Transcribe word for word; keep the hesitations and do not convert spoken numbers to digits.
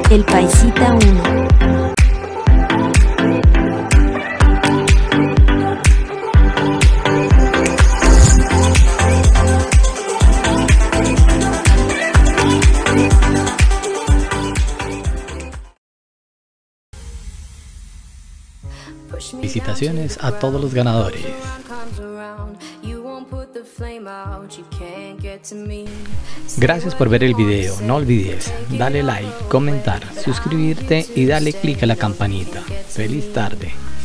El Paisita uno. Felicitaciones a todos los ganadores. Gracias por ver el video. No olvides darle like, comentar, suscribirte y darle click a la campanita. Feliz tarde.